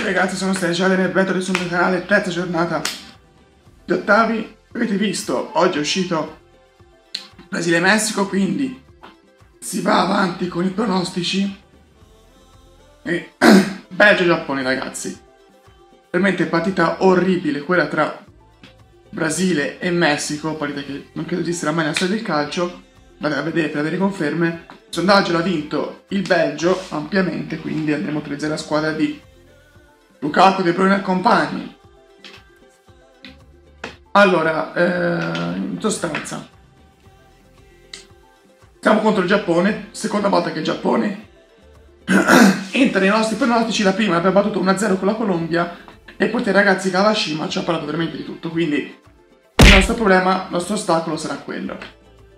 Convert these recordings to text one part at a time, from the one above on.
ragazzi, sono Staggiate nel Vetro sul mio canale, terza giornata di ottavi. Avete visto, oggi è uscito Brasile-Messico, quindi si va avanti con i pronostici. E Belgio-Giappone, ragazzi. Veramente partita orribile quella tra Brasile e Messico, partita che non credo esisterà mai nella storia del calcio. Andate a vedere per avere conferme. Il sondaggio l'ha vinto il Belgio ampiamente, quindi andremo a utilizzare la squadra di Lukaku, De Bruyne e compagni. Allora, in sostanza, siamo contro il Giappone, seconda volta che il Giappone entra nei nostri pronostici. La prima abbiamo battuto 1-0 con la Colombia e poi i ragazzi Kawashima ci ha parlato veramente di tutto, quindi il nostro problema, il nostro ostacolo sarà quello.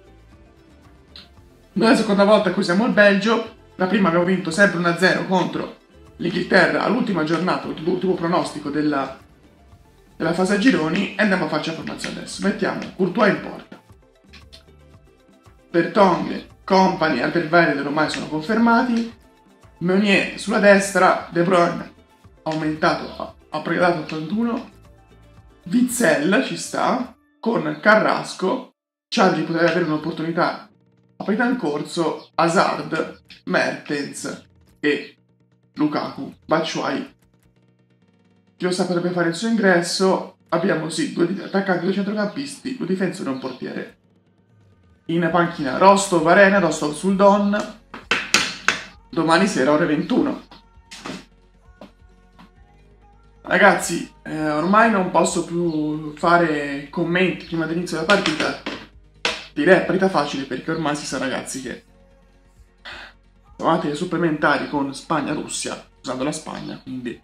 Noi la seconda volta in cui siamo il Belgio, la prima abbiamo vinto sempre 1-0 contro l'Inghilterra all'ultima giornata, l'ultimo pronostico della fase a gironi, e andiamo a farci la formazione adesso. Mettiamo Courtois in porta, Vertonghen, Kompany, Alderweireld ormai sono confermati, Meunier sulla destra, De Bruyne aumentato, ha pregato 81, Witsel ci sta, con Carrasco, Chadli potrebbe avere un'opportunità a parità in corso, Hazard, Mertens e Lukaku. Batshuayi, chi lo sa, potrebbe fare il suo ingresso. Abbiamo sì, due attaccanti, due centrocampisti, due difensori e un portiere. In panchina Rostov, Arena, Rostov sul Don. Domani sera ore 21. Ragazzi, ormai non posso più fare commenti prima dell'inizio della partita. Direi partita facile, perché ormai si sa, ragazzi, che siamo andati ai supplementari con Spagna-Russia, usando la Spagna, quindi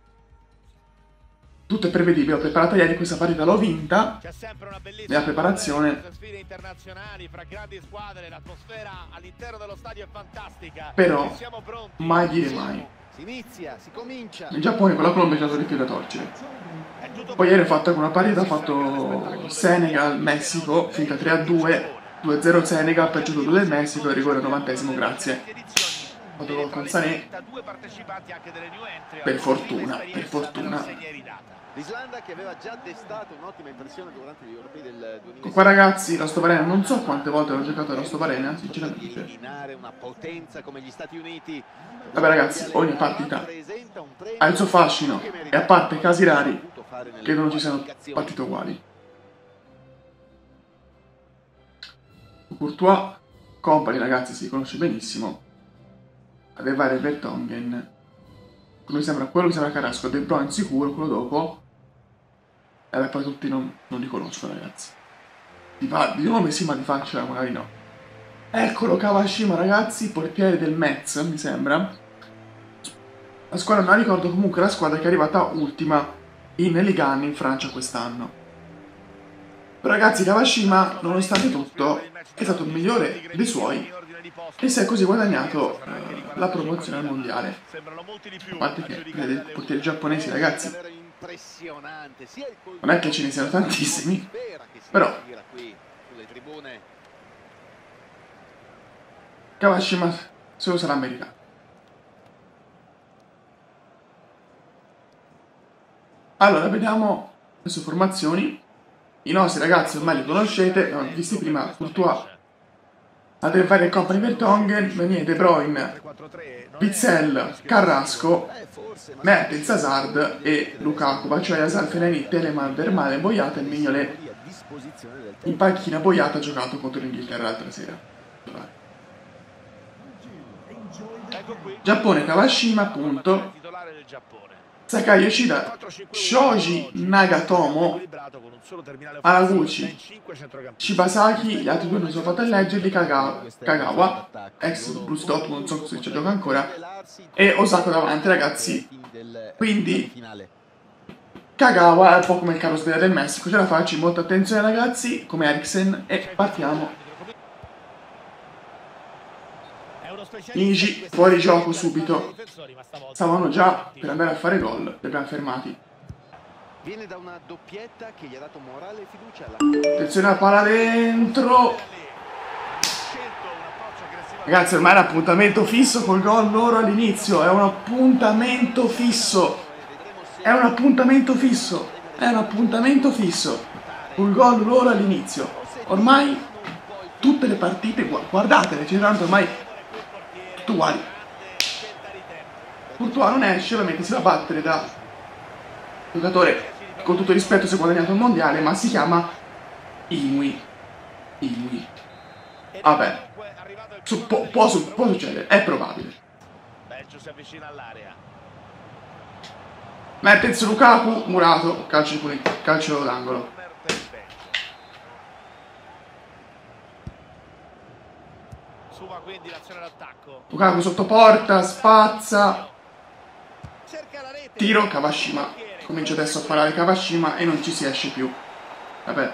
tutto è prevedibile. Ho preparato ieri questa partita, l'ho vinta nella preparazione, però mai dire mai. Il Giappone con la Colombia ci ha dato di più da torcere. Poi ieri ho fatto anche una partita, ho fatto Senegal-Messico, finita 3-2, 2-0 Senegal, per giusto 2 del Messico, e rigore al 90esimo, grazie. Ho fatto gol con Sané, per fortuna. L'Islanda che aveva già destato un'ottima impressione durante gli europei del 2006. Qua, ragazzi, Rostov Arena, non so quante volte ho giocato a Rostov Arena, sinceramente. Una potenza come gli Stati Uniti. Vabbè, ragazzi, ogni partita ha il suo fascino, e a parte casi rari, credo non ci siano partite uguali. Courtois, Kompany, ragazzi, si conosce benissimo. Alderweireld e Vertonghen. Quello che sembra Carrasco, De Bruyne sicuro, quello dopo. E poi tutti non li conosco, ragazzi. Di nome sì, ma di faccia magari no. Eccolo Kawashima, ragazzi, portiere del Metz, mi sembra. La squadra, non ricordo, comunque la squadra che è arrivata ultima in Ligue 1 in Francia quest'anno. Però, ragazzi, Kawashima, nonostante tutto, è stato il migliore dei suoi e si è così guadagnato la promozione al mondiale. A parte che i portieri giapponesi, ragazzi, non è che ce ne siano tantissimi, però Kawashima se lo sarà meritato. Allora, vediamo le sue formazioni. I nostri ragazzi ormai li conoscete, abbiamo visti prima: Courtois, Alderweireld, Kompany, Vertonghen, Meunier, De Bruyne, Witsel, Carrasco, Mertens, Hazard e Lukaku. Batshuayi, Hazard, Fellaini, Telemann, Vermaelen, Boyata e Mignolet. In panchina Boyata ha giocato contro l'Inghilterra l'altra sera. Giappone, Kawashima, appunto. Sakai Yoshida, Shoji Nagatomo, Haraguchi, Shibasaki, gli altri due non sono fatto a leggerli, Kagawa, ex Blues Dortmund, non so se ci gioca ancora, e Osako davanti, ragazzi. Quindi Kagawa è un po' come il Carlos Vela del Messico, ce la faccio, molta attenzione, ragazzi, come Eriksen, e partiamo. Ingi, fuori gioco subito. Stavano già per andare a fare gol, li abbiamo fermati. Viene da una doppietta che gli ha dato morale e fiducia alla... Attenzione, la palla dentro. Ragazzi, ormai è un appuntamento fisso col gol loro all'inizio, è un appuntamento fisso. È un appuntamento fisso. È un appuntamento fisso. Un gol loro all'inizio. Ormai tutte le partite, guardatele, ce ne saranno ormai tutte uguali. Courtois non esce, ovviamente si va a battere da giocatore, con tutto il rispetto, si è guadagnato il mondiale, ma si chiama Inui. Inui. Vabbè, può succedere, è probabile. Si avvicina all'area. Mertens, Lukaku, murato, calcio d'angolo. Suma quindi l'azione d'attacco. Lukaku sotto porta, spazza. Tiro, Kawashima. Comincia adesso a parare Kawashima e non ci si esce più. Vabbè.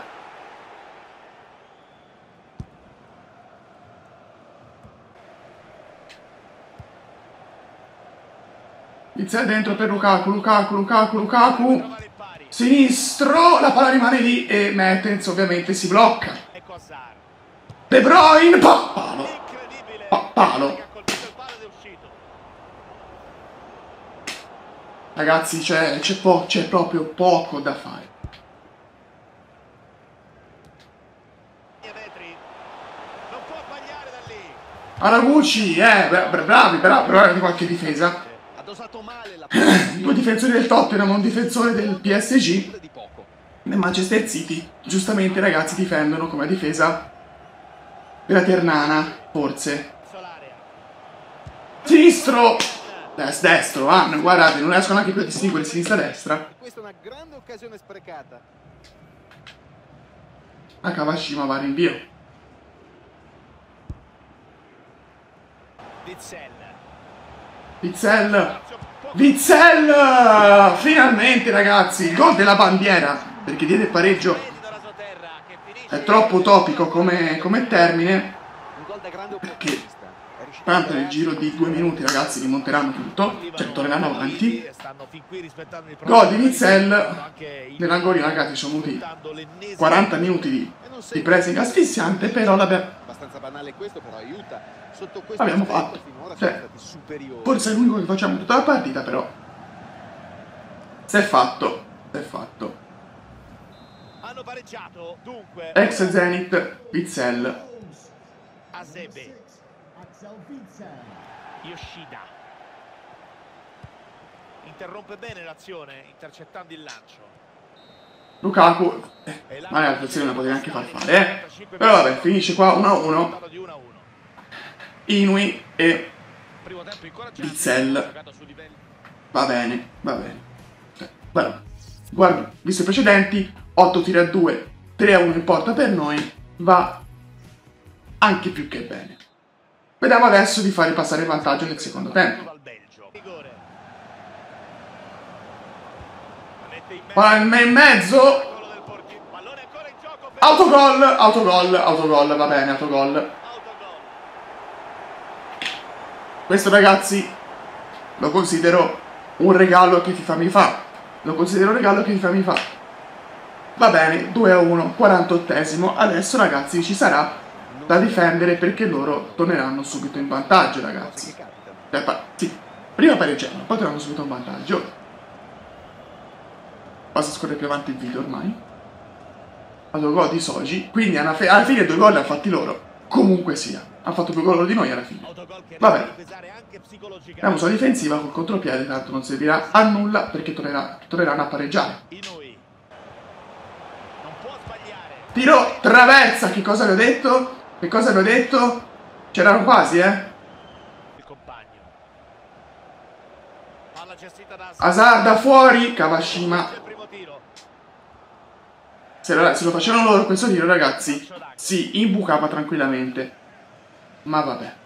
Inizia dentro per Lukaku. Sinistro, la palla rimane lì e Mertens ovviamente si blocca. De Bruyne, palo. Palo. Ragazzi, c'è proprio poco da fare. Haraguchi, bravi di qualche difesa. Due difensori del Tottenham, un difensore del PSG. Nel Manchester City, giustamente ragazzi difendono come difesa della Ternana, forse. Sinistro! Destro, guardate, non riesco neanche più a distinguere sinistra-destra. Questa è una grande occasione sprecata. A Kawashima va rinvio. Witsel! Finalmente ragazzi, il gol della bandiera, perché diede il pareggio è troppo utopico come termine, perché tanto nel giro di 2 minuti ragazzi rimonteranno tutto, cioè torneranno avanti. Gol di Witsel nell'angolino, ragazzi, sono venuti 40 minuti di pressing asfissiante, però Abbastanza banale questo, però aiuta. Sotto questo l'abbiamo fatto, cioè, forse è l'unico che facciamo tutta la partita, però si è fatto. Hanno pareggiato, dunque. Ex Zenit, Witsel. Azebe. Yoshida. Interrompe bene l'azione, intercettando il lancio. Lukaku, ma l'attenzione non la poteva neanche far fare, però vabbè, finisce qua 1-1. Inui e Witsel. Va bene. Guarda, visto i precedenti, 8 tiri a 2, 3-1 in porta per noi, va anche più che bene. Vediamo adesso di fare passare il vantaggio nel secondo tempo. Palla in mezzo. Autogol, va bene, autogol. Questo ragazzi lo considero un regalo che FIFA mi fa. Va bene, 2-1, 48esimo. Adesso ragazzi ci sarà da difendere perché loro torneranno subito in vantaggio, ragazzi. Sì, prima pareggiano, poi torneranno subito in vantaggio. Basta scorrere più avanti il video ormai. Autogol di Soji, quindi alla fine 2 gol li hanno fatti loro. Comunque sia, hanno fatto più gol di noi alla fine. Vabbè, andiamo sulla difensiva col contropiede, tanto non servirà a nulla perché torneranno a pareggiare. Tiro, traversa, che cosa vi ho detto? C'erano quasi, Hazard da fuori, Kawashima. Se lo facevano loro questo tiro, ragazzi, si imbucava tranquillamente. Ma vabbè.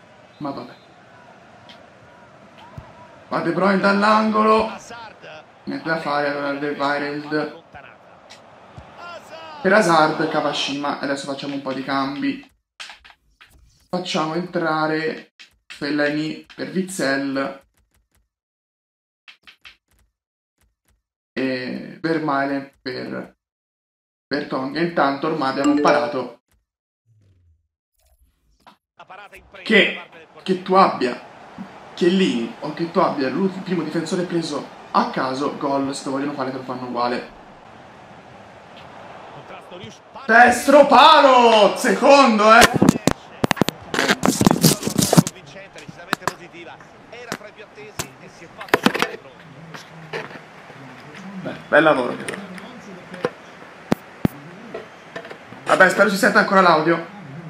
Va De Bruyne dall'angolo. Niente da fare, allora De Vaireld per Hazard, Kawashima. Adesso facciamo un po' di cambi. Facciamo entrare Fellaini per Witsel e Vermaelen per Tonga. Intanto ormai abbiamo imparato che tu abbia Chiellini o che tu abbia il primo difensore preso a caso gol, se lo vogliono fare te lo fanno uguale. Destro palo, secondo Convincente, decisamente positiva. Era fra i più attesi e si è fatto vedere pronto. Beh, bel lavoro. Vabbè, spero ci senta ancora l'audio.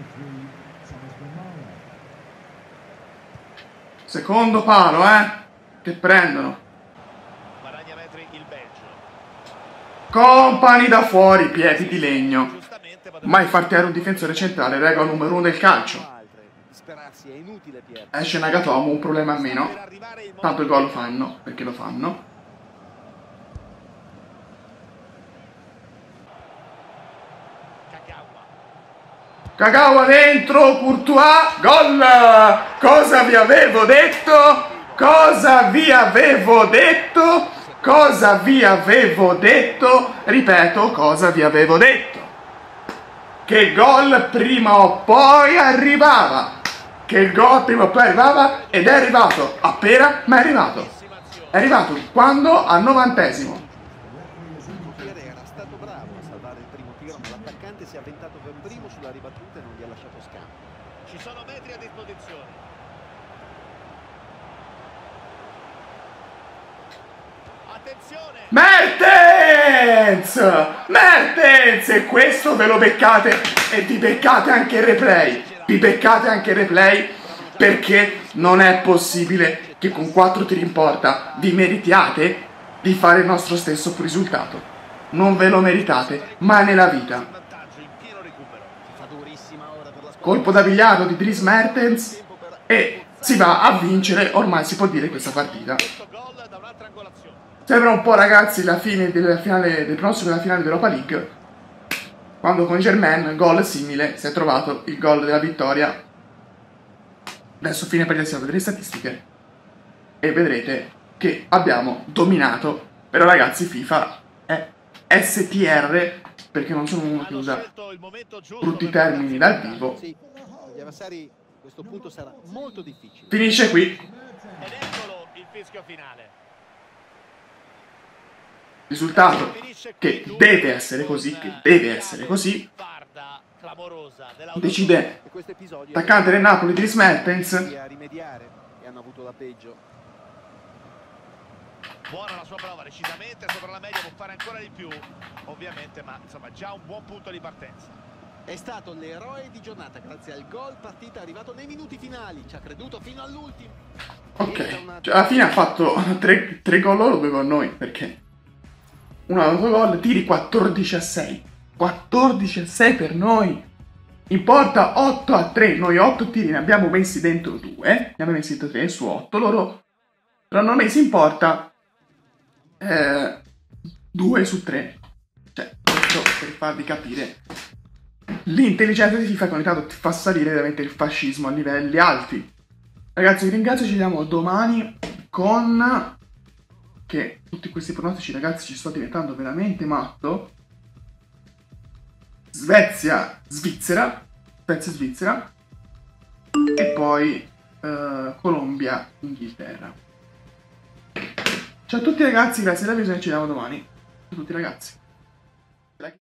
Secondo palo, che prendono. Guadagna metri il Belgio. Company da fuori, piedi di legno. Mai far tirare un difensore centrale, regola numero 1 del calcio. Esce Nagatomo, un problema a meno. Tanto il gol lo fanno, perché lo fanno. Kagawa dentro, Courtois, gol! Cosa vi avevo detto? Cosa vi avevo detto? Cosa vi avevo detto? Ripeto, cosa vi avevo detto? Che il gol prima o poi arrivava. Che il gol prima o poi arrivava ed è arrivato. A pera, ma è arrivato. È arrivato quando? Al 90°. Era stato bravo a salvare il primo tiro, ma l'attaccante si è avventato per primo sulla ribattuta e non gli ha lasciato scampo. Ci sono metri a disposizione. Attenzione! Mertens! E questo ve lo beccate e vi beccate anche il replay. Vi beccate anche il replay perché non è possibile che con 4 tiri in porta vi meritiate di fare il nostro stesso risultato. Non ve lo meritate mai nella vita. Colpo da biliardo di Dries Mertens e si va a vincere, ormai si può dire, questa partita. Sembra un po', ragazzi, la fine della finale, del prossimo della finale dell'Europa League, quando con Germain, gol simile, si è trovato il gol della vittoria. Adesso fine partita si va a vedere le statistiche e vedrete che abbiamo dominato. Però ragazzi, FIFA è STR, perché non sono uno che usa brutti termini dal vivo. Sì, gli avversari a questo punto sarà molto difficile. Finisce qui. Ed eccolo il fischio finale. Risultato che deve essere così, decide l'attaccante del Napoli, Dries Mertens. A rimediare e hanno avuto la peggio. Buona la sua prova, decisamente sopra la media, può fare ancora di più, ovviamente, ma insomma già un buon punto di partenza. È stato l'eroe di giornata grazie al gol partita arrivato nei minuti finali, ci ha creduto fino all'ultimo. Ok, cioè alla fine ha fatto 3 gol loro, 2 gol noi, perché uno ha dato gol, tiri 14-6. 14-6 per noi. In porta 8-3, noi 8 tiri ne abbiamo messi dentro 2, ne abbiamo messi dentro 3 su 8, loro l'hanno messi in porta 2 su 3. Cioè, questo per farvi capire l'intelligenza di FIFA che ogni tanto ti fa salire veramente il fascismo a livelli alti. Ragazzi, vi ringrazio, ci vediamo domani con... che tutti questi pronostici, ragazzi, ci sto diventando veramente matto. Svezia, Svizzera e poi Colombia, Inghilterra. Ciao a tutti ragazzi, grazie della visione, ci vediamo domani. Ciao a tutti ragazzi.